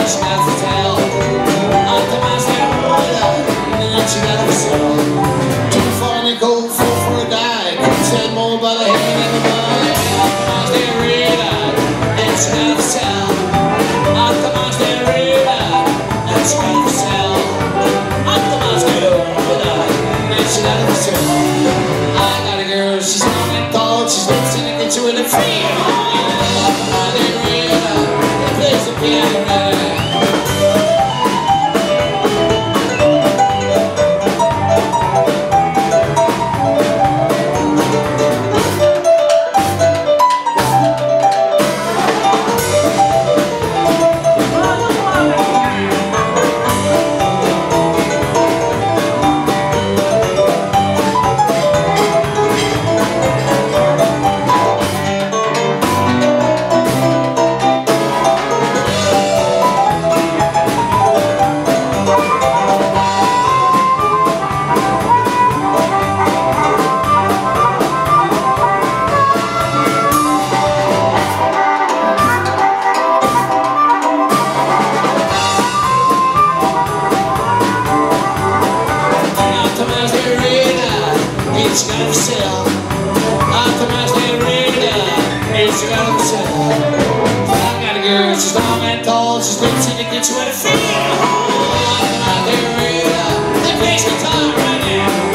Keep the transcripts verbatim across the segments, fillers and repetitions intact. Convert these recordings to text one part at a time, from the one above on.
she got to tell. Out the man's getting older, and she got to sell. Two for a nickel, four for a dime. Ten more by the head and the money. Out the man's getting redder, and she got to sell. Out the man's getting redder, and she got to sell. Out the man's getting older, and she got to sell. I got a girl, she's long and tall, she's lives in the kitchen with a free. Out the man's getting redder, and plays the piano. It's got to sell. Out the man's getting redder. It's got to sell. I got a girl, she's long and tall. She's lives in the kitchen with a feel. Out the man's getting redder. That plays guitar right now.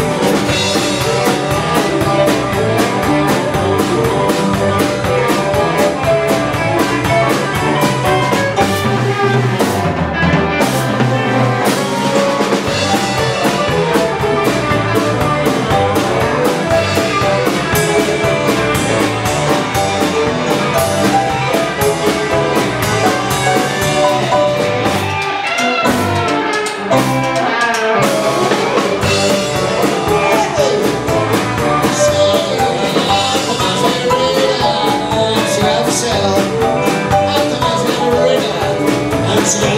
Yeah.